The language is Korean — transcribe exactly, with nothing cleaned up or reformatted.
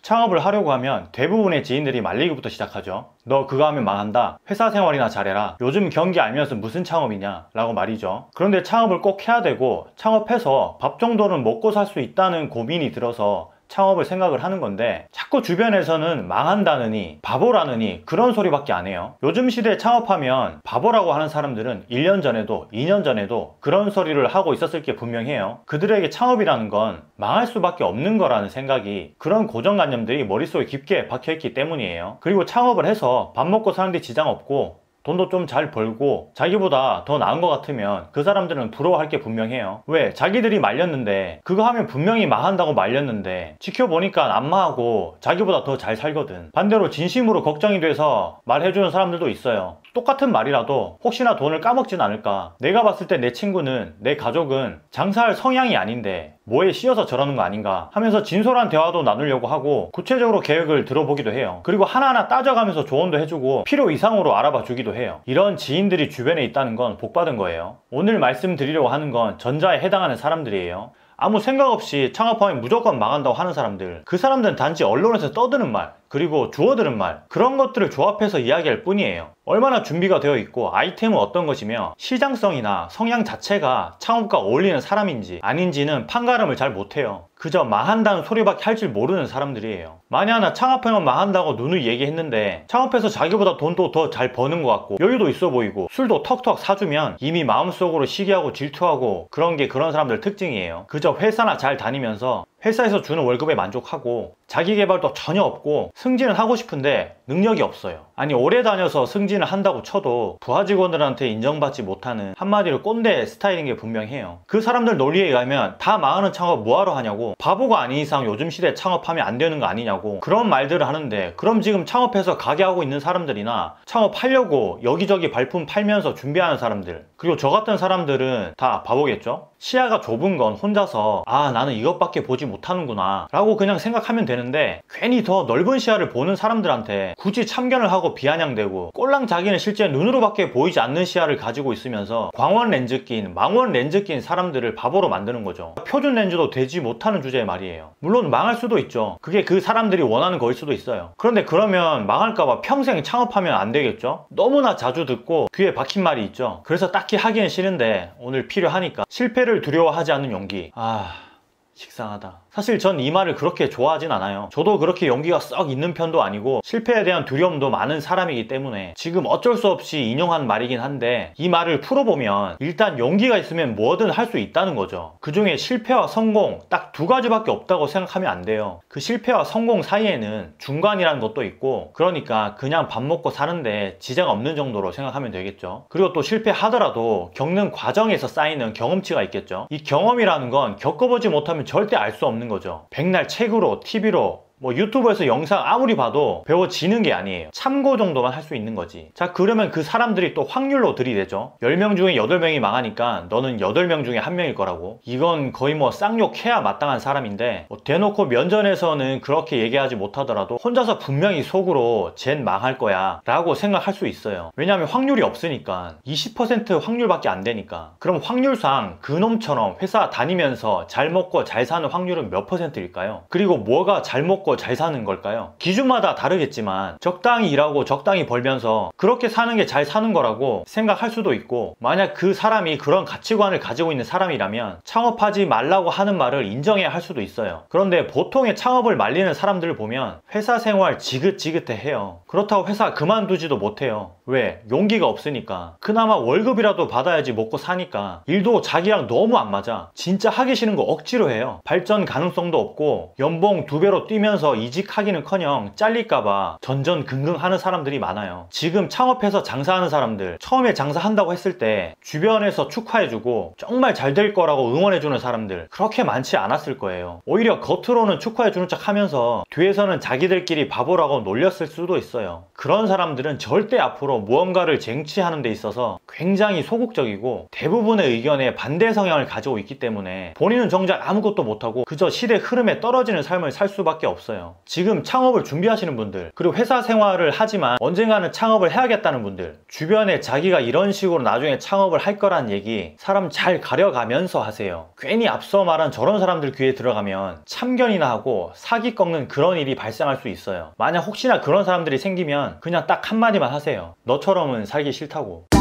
창업을 하려고 하면 대부분의 지인들이 말리기부터 시작하죠. 너 그거 하면 망한다. 회사 생활이나 잘해라. 요즘 경기 알면서 무슨 창업이냐 라고 말이죠. 그런데 창업을 꼭 해야 되고 창업해서 밥 정도는 먹고 살 수 있다는 고민이 들어서 창업을 생각을 하는 건데 자꾸 주변에서는 망한다느니 바보라느니 그런 소리밖에 안 해요. 요즘 시대에 창업하면 바보라고 하는 사람들은 일 년 전에도 이 년 전에도 그런 소리를 하고 있었을 게 분명해요. 그들에게 창업이라는 건 망할 수밖에 없는 거라는 생각이, 그런 고정관념들이 머릿속에 깊게 박혀있기 때문이에요. 그리고 창업을 해서 밥 먹고 사는데 지장 없고 돈도 좀 잘 벌고 자기보다 더 나은 것 같으면 그 사람들은 부러워할 게 분명해요. 왜? 자기들이 말렸는데, 그거 하면 분명히 망한다고 말렸는데 지켜보니까 안 망하고 자기보다 더 잘 살거든. 반대로 진심으로 걱정이 돼서 말해주는 사람들도 있어요. 똑같은 말이라도 혹시나 돈을 까먹진 않을까. 내가 봤을 때 내 친구는, 내 가족은 장사할 성향이 아닌데 뭐에 씌어서 저러는 거 아닌가 하면서 진솔한 대화도 나누려고 하고 구체적으로 계획을 들어보기도 해요. 그리고 하나하나 따져가면서 조언도 해주고 필요 이상으로 알아봐 주기도 해요. 이런 지인들이 주변에 있다는 건 복받은 거예요. 오늘 말씀드리려고 하는 건 전자에 해당하는 사람들이에요. 아무 생각 없이 창업하면 무조건 망한다고 하는 사람들, 그 사람들은 단지 언론에서 떠드는 말, 그리고 주워들은 말, 그런 것들을 조합해서 이야기할 뿐이에요. 얼마나 준비가 되어 있고 아이템은 어떤 것이며 시장성이나 성향 자체가 창업과 어울리는 사람인지 아닌지는 판가름을 잘 못해요. 그저 망한다는 소리밖에 할 줄 모르는 사람들이에요. 만약 하나 창업하면 망한다고 누누이 얘기했는데 창업해서 자기보다 돈도 더 잘 버는 것 같고 여유도 있어 보이고 술도 턱턱 사주면 이미 마음속으로 시기하고 질투하고 그런 게 그런 사람들 특징이에요. 그저 회사나 잘 다니면서 회사에서 주는 월급에 만족하고 자기 개발도 전혀 없고 승진은 하고 싶은데 능력이 없어요. 아니 오래 다녀서 승진을 한다고 쳐도 부하 직원들한테 인정받지 못하는, 한마디로 꼰대 스타일인 게 분명해요. 그 사람들 논리에 의하면 다 망하는 창업 뭐하러 하냐고, 바보가 아닌 이상 요즘 시대에 창업하면 안 되는 거 아니냐고 그런 말들을 하는데, 그럼 지금 창업해서 가게 하고 있는 사람들이나 창업하려고 여기저기 발품 팔면서 준비하는 사람들, 그리고 저 같은 사람들은 다 바보겠죠? 시야가 좁은 건 혼자서 아 나는 이것밖에 보지 못하는구나 라고 그냥 생각하면 되는데, 괜히 더 넓은 시야를 보는 사람들한테 굳이 참견을 하고 비아냥대고 꼴랑 자기는 실제 눈으로밖에 보이지 않는 시야를 가지고 있으면서 광원 렌즈 낀, 망원 렌즈 낀 사람들을 바보로 만드는 거죠. 표준 렌즈도 되지 못하는 주제의 말이에요. 물론 망할 수도 있죠. 그게 그 사람들이 원하는 거일 수도 있어요. 그런데 그러면 망할까봐 평생 창업하면 안 되겠죠? 너무나 자주 듣고 귀에 박힌 말이 있죠. 그래서 딱히 하기는 싫은데 오늘 필요하니까. 실패를 두려워하지 않는 용기. 아... 식상하다. 사실 전 이 말을 그렇게 좋아하진 않아요. 저도 그렇게 용기가 썩 있는 편도 아니고 실패에 대한 두려움도 많은 사람이기 때문에 지금 어쩔 수 없이 인용한 말이긴 한데, 이 말을 풀어보면 일단 용기가 있으면 뭐든 할 수 있다는 거죠. 그 중에 실패와 성공 딱 두 가지밖에 없다고 생각하면 안 돼요. 그 실패와 성공 사이에는 중간이라는 것도 있고, 그러니까 그냥 밥 먹고 사는데 지장 없는 정도로 생각하면 되겠죠. 그리고 또 실패하더라도 겪는 과정에서 쌓이는 경험치가 있겠죠. 이 경험이라는 건 겪어보지 못하면 절대 알 수 없는 거죠. 백날 책으로, 티비로, 뭐 유튜브에서 영상 아무리 봐도 배워지는 게 아니에요. 참고 정도만 할 수 있는 거지. 자, 그러면 그 사람들이 또 확률로 들이대죠. 열 명 중에 여덟 명이 망하니까 너는 여덟 명 중에 한 명일 거라고. 이건 거의 뭐 쌍욕해야 마땅한 사람인데, 뭐 대놓고 면전에서는 그렇게 얘기하지 못하더라도 혼자서 분명히 속으로 쟨 망할 거야 라고 생각할 수 있어요. 왜냐하면 확률이 없으니까. 이십 퍼센트 확률밖에 안 되니까. 그럼 확률상 그놈처럼 회사 다니면서 잘 먹고 잘 사는 확률은 몇 퍼센트일까요? 그리고 뭐가 잘 먹고 잘 사는 걸까요? 기준마다 다르겠지만 적당히 일하고 적당히 벌면서 그렇게 사는 게 잘 사는 거라고 생각할 수도 있고, 만약 그 사람이 그런 가치관을 가지고 있는 사람이라면 창업하지 말라고 하는 말을 인정해야 할 수도 있어요. 그런데 보통의 창업을 말리는 사람들을 보면 회사 생활 지긋지긋해 해요. 그렇다고 회사 그만두지도 못해요. 왜? 용기가 없으니까. 그나마 월급이라도 받아야지 먹고 사니까. 일도 자기랑 너무 안 맞아. 진짜 하기 싫은 거 억지로 해요. 발전 가능성도 없고 연봉 두 배로 뛰면서 이직하기는커녕 잘릴까봐 전전긍긍하는 사람들이 많아요. 지금 창업해서 장사하는 사람들, 처음에 장사한다고 했을 때 주변에서 축하해주고 정말 잘 될 거라고 응원해주는 사람들 그렇게 많지 않았을 거예요. 오히려 겉으로는 축하해주는 척 하면서 뒤에서는 자기들끼리 바보라고 놀렸을 수도 있어요. 그런 사람들은 절대 앞으로 뭐 무언가를 쟁취하는 데 있어서 굉장히 소극적이고 대부분의 의견에 반대 성향을 가지고 있기 때문에 본인은 정작 아무것도 못하고 그저 시대 흐름에 떨어지는 삶을 살 수밖에 없어요. 지금 창업을 준비하시는 분들, 그리고 회사 생활을 하지만 언젠가는 창업을 해야겠다는 분들, 주변에 자기가 이런 식으로 나중에 창업을 할 거란 얘기 사람 잘 가려가면서 하세요. 괜히 앞서 말한 저런 사람들 귀에 들어가면 참견이나 하고 사기 꺾는 그런 일이 발생할 수 있어요. 만약 혹시나 그런 사람들이 생기면 그냥 딱 한마디만 하세요. 너처럼은 살기 싫다고.